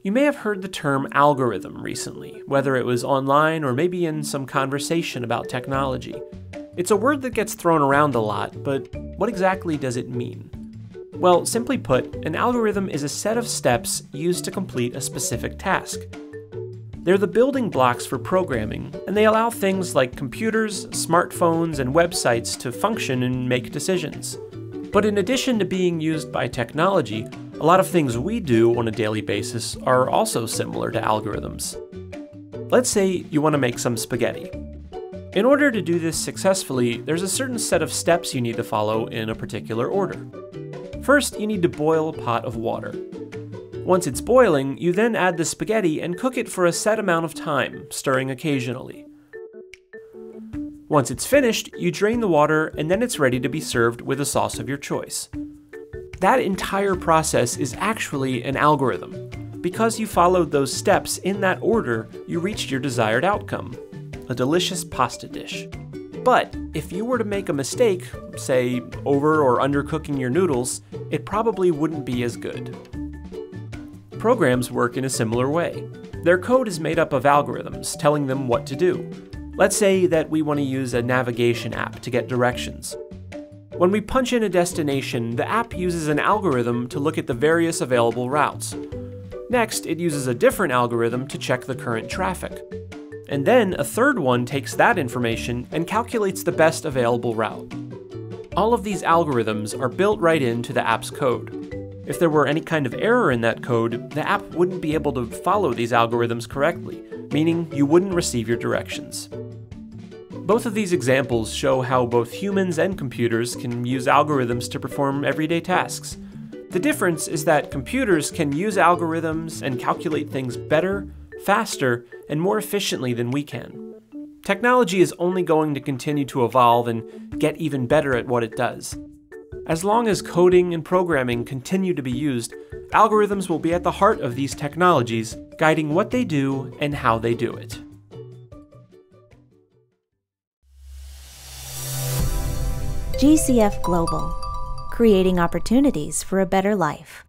You may have heard the term algorithm recently, whether it was online or maybe in some conversation about technology. It's a word that gets thrown around a lot, but what exactly does it mean? Well, simply put, an algorithm is a set of steps used to complete a specific task. They're the building blocks for programming, and they allow things like computers, smartphones, and websites to function and make decisions. But in addition to being used by technology, a lot of things we do on a daily basis are also similar to algorithms. Let's say you want to make some spaghetti. In order to do this successfully, there's a certain set of steps you need to follow in a particular order. First, you need to boil a pot of water. Once it's boiling, you then add the spaghetti and cook it for a set amount of time, stirring occasionally. Once it's finished, you drain the water and then it's ready to be served with a sauce of your choice. That entire process is actually an algorithm. Because you followed those steps in that order, you reached your desired outcome, a delicious pasta dish. But if you were to make a mistake, say over or undercooking your noodles, it probably wouldn't be as good. Programs work in a similar way. Their code is made up of algorithms telling them what to do. Let's say that we want to use a navigation app to get directions. When we punch in a destination, the app uses an algorithm to look at the various available routes. Next, it uses a different algorithm to check the current traffic. And then a third one takes that information and calculates the best available route. All of these algorithms are built right into the app's code. If there were any kind of error in that code, the app wouldn't be able to follow these algorithms correctly, meaning you wouldn't receive your directions. Both of these examples show how both humans and computers can use algorithms to perform everyday tasks. The difference is that computers can use algorithms and calculate things better, faster, and more efficiently than we can. Technology is only going to continue to evolve and get even better at what it does. As long as coding and programming continue to be used, algorithms will be at the heart of these technologies, guiding what they do and how they do it. GCF Global, creating opportunities for a better life.